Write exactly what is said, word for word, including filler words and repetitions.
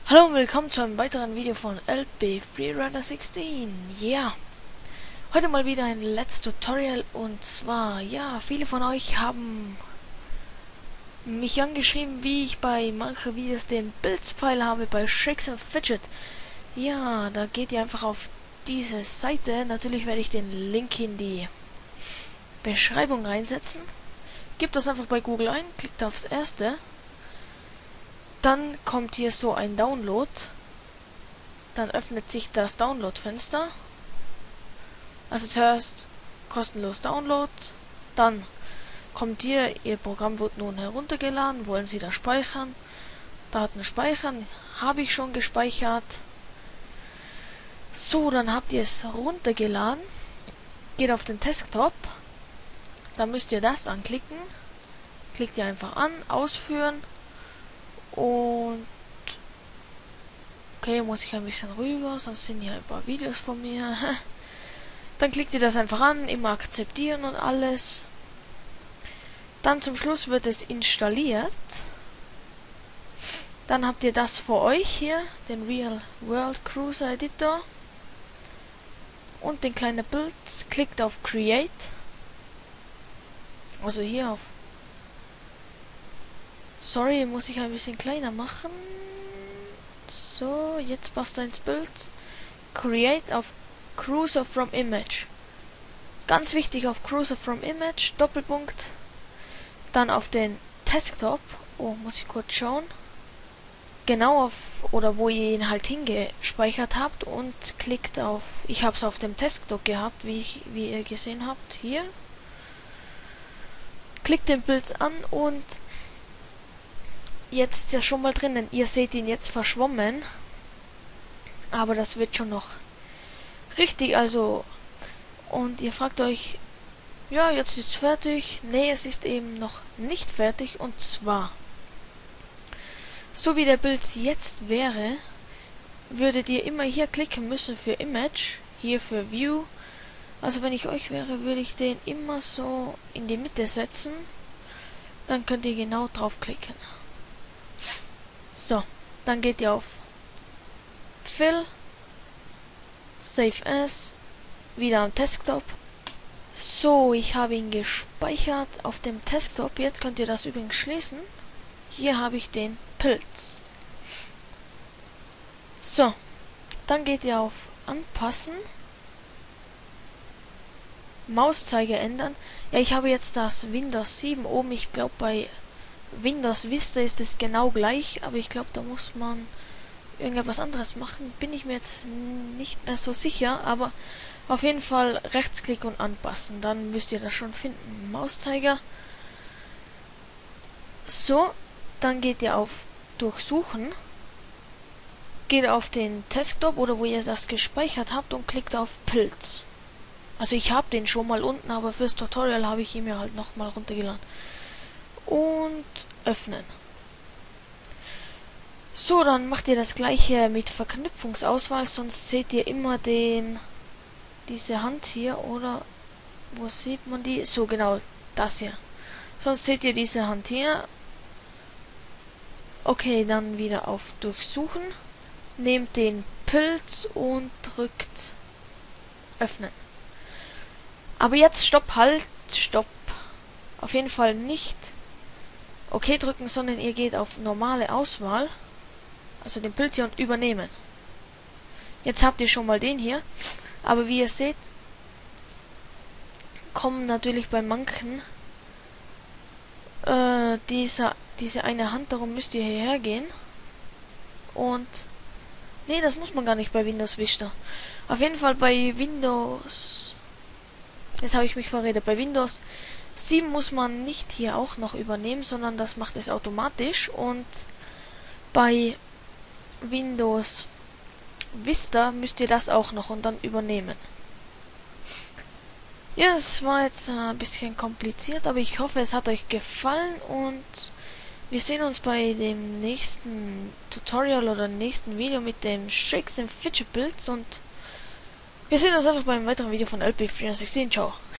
Hallo und willkommen zu einem weiteren Video von L B Freerider sechzehn. Ja, yeah. Heute mal wieder ein Let's Tutorial und zwar, ja, viele von euch haben mich angeschrieben, wie ich bei manchen Videos den Bildspfeil habe bei Shakes and Fidget. Ja, da geht ihr einfach auf diese Seite. Natürlich werde ich den Link in die Beschreibung reinsetzen. Gebt das einfach bei Google ein, klickt aufs erste. Dann kommt hier so ein Download. Dann öffnet sich das Download-Fenster. Also zuerst kostenlos Download. Dann kommt hier, Ihr Programm wird nun heruntergeladen. Wollen Sie das speichern? Daten speichern. Habe ich schon gespeichert. So, dann habt ihr es runtergeladen. Geht auf den Desktop. Dann müsst ihr das anklicken. Klickt ihr einfach an, ausführen. Und okay, muss ich ein bisschen rüber, sonst sind hier ein paar Videos von mir. Dann klickt ihr das einfach an, immer akzeptieren und alles. Dann zum Schluss wird es installiert. Dann habt ihr das vor euch hier, den Real World Cruiser Editor. Und den kleinen Bild, klickt auf Create. Also hier auf Sorry, muss ich ein bisschen kleiner machen. So, jetzt passt er ins Bild. Create auf Cruiser from Image. Ganz wichtig auf Cruiser from Image, Doppelpunkt. Dann auf den Desktop. Oh, muss ich kurz schauen. Genau auf, oder wo ihr ihn halt hingespeichert habt und klickt auf, ich habe es auf dem Desktop gehabt, wie, ich, wie ihr gesehen habt, hier. Klickt den Bild an und jetzt ist er schon mal drinnen. Ihr seht ihn jetzt verschwommen. Aber das wird schon noch richtig, also. Und ihr fragt euch, ja, jetzt ist es fertig. Nee, es ist eben noch nicht fertig. Und zwar, so wie der Bild jetzt wäre, würdet ihr immer hier klicken müssen für Image, hier für View. Also wenn ich euch wäre, würde ich den immer so in die Mitte setzen. Dann könnt ihr genau draufklicken. So, dann geht ihr auf Fill, Save As, wieder am Desktop. So, ich habe ihn gespeichert auf dem Desktop. Jetzt könnt ihr das übrigens schließen. Hier habe ich den Pilz. So, dann geht ihr auf Anpassen, Mauszeiger ändern. Ja, ich habe jetzt das Windows sieben oben. Ich glaube bei Windows Vista ist es genau gleich, aber ich glaube, da muss man irgendetwas anderes machen. Bin ich mir jetzt nicht mehr so sicher, aber auf jeden Fall Rechtsklick und anpassen. Dann müsst ihr das schon finden. Mauszeiger. So, dann geht ihr auf Durchsuchen. Geht auf den Desktop oder wo ihr das gespeichert habt und klickt auf Pilz. Also ich habe den schon mal unten, aber fürs Tutorial habe ich ihn mir halt nochmal runtergeladen. Und öffnen. So, dann macht ihr das gleiche mit Verknüpfungsauswahl, sonst seht ihr immer den diese Hand hier, oder wo sieht man die? So, genau, das hier. Sonst seht ihr diese Hand hier. Okay, dann wieder auf Durchsuchen. Nehmt den Pilz und drückt öffnen. Aber jetzt stopp, halt, stopp. Auf jeden Fall nicht OK drücken, sondern ihr geht auf normale Auswahl, also den Pilz hier und übernehmen. Jetzt habt ihr schon mal den hier, aber wie ihr seht, kommen natürlich bei manchen äh, dieser, diese eine Hand, darum müsst ihr hierher gehen. Und nee, das muss man gar nicht bei Windows Vista. Auf jeden Fall bei Windows, jetzt habe ich mich verredet, bei Windows sieben muss man nicht hier auch noch übernehmen, sondern das macht es automatisch. Und bei Windows Vista müsst ihr das auch noch und dann übernehmen. Ja, es war jetzt ein bisschen kompliziert, aber ich hoffe, es hat euch gefallen und wir sehen uns bei dem nächsten Tutorial oder nächsten Video mit den Shakes and Fidget Builds und wir sehen uns einfach beim weiteren Video von L B Freerider sechzehn. Ciao.